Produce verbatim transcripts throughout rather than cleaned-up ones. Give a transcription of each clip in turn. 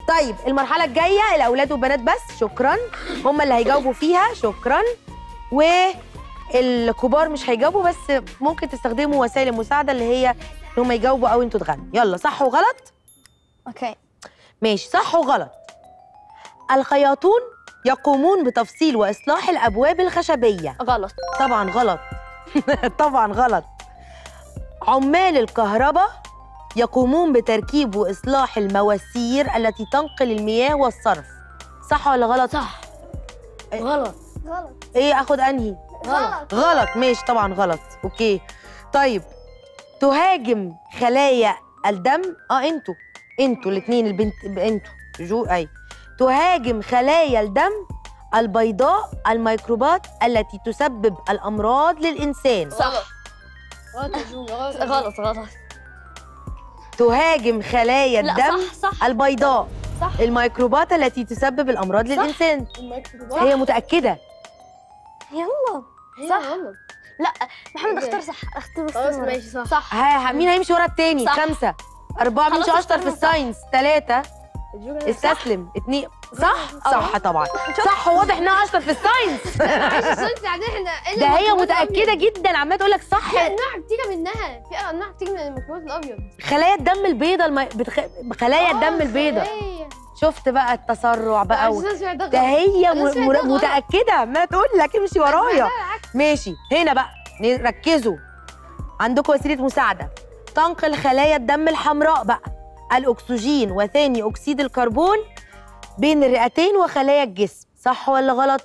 طيب المرحله الجايه الاولاد والبنات بس، شكرا، هم اللي هيجاوبوا فيها، شكرا. والكبار مش هيجاوبوا، بس ممكن تستخدموا وسائل المساعده اللي هي ان هم يجاوبوا او انتوا تغنوا. يلا صح وغلط. اوكي ماشي، صح وغلط. الخياطون يقومون بتفصيل واصلاح الابواب الخشبيه. غلط. طبعا غلط. طبعا غلط. عمال الكهرباء يقومون بتركيب واصلاح المواسير التي تنقل المياه والصرف. صح ولا غلط؟ صح. إيه؟ غلط. غلط. ايه اخد انهي؟ غلط. غلط. ماشي طبعا غلط. اوكي طيب. تهاجم خلايا الدم، اه انتوا انتوا الاثنين البنت انتوا جو اي تهاجم خلايا الدم البيضاء الميكروبات التي تسبب الامراض للانسان. صح. غلط يا جو، غلط. غلط غلط. تهاجم خلايا لا الدم صح صح. البيضاء صح. الميكروبات التي تسبب الامراض صح. للانسان. الميكروبات. هي متاكده. يلا هي صح. غلط. لا محمد إيه ده؟ اختار صح. اختار خلاص اختار. ماشي صح. صح. ها مين هيمشي ورا التاني؟ صح. خمسة أربعة، مين خلاص أشطر في اخترنا صح. الساينس؟ ثلاثة. الجو كان استسلم. اتنين. صح؟ أه. صح طبعا. صح، واضح إنها أشطر في الساينس. صح. يعني احنا ده هي متأكدة جدا، عمالة تقول لك صح. في انواع بتيجي منها، في انواع بتيجي من الميكروبات الابيض. خلايا الدم البيضاء الم... بتخ... خلايا الدم البيضاء. خلايا. شفت بقى التسرع بقى و... عشان سمعت ده غلط. هي أنا م... سمعتها مر... غلط. متأكدة، ما تقول لك امشي ورايا. لا، العكس. ماشي هنا بقى ركزوا، عندكم وسيلة مساعدة تنقل خلايا الدم الحمراء بقى الأكسجين وثاني أكسيد الكربون بين الرئتين وخلايا الجسم. صح ولا غلط؟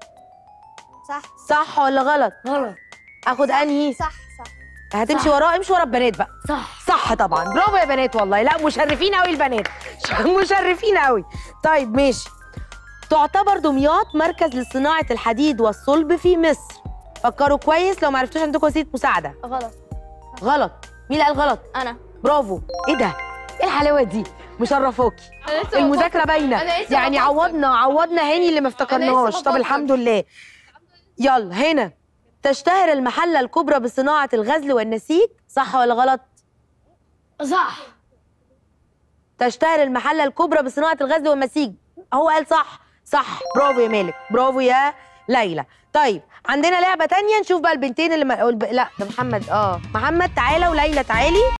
صح. صح ولا غلط؟ غلط. اخد انهي؟ صح صح. هتمشي صح. وراه، امشي ورا البنات بقى. صح. صح طبعا، برافو يا بنات والله، لا مشرفين قوي البنات. مشرفين قوي. طيب ماشي. تعتبر دمياط مركز لصناعة الحديد والصلب في مصر. فكروا كويس لو ما عرفتوش عندكم وسيلة مساعدة. غلط. غلط. مين اللي قال غلط؟ انا. برافو. ايه ده؟ ايه الحلاوة دي؟ مشرفاكي. أنا لسه المذاكرة بفكر. باينة، أنا لسه يعني بفكر. عوضنا عوضنا هاني اللي ما افتكرناهاش. طب بفكر. الحمد لله. يلا هنا. تشتهر المحلة الكبرى بصناعة الغزل والنسيج. صح ولا غلط؟ صح. تشتهر المحلة الكبرى بصناعة الغزل والنسيج. هو قال صح. صح، برافو يا مالك، برافو يا ليلى. طيب عندنا لعبة تانية، نشوف بقى البنتين اللي ما... لا ده محمد. اه محمد تعالى وليلى تعالي.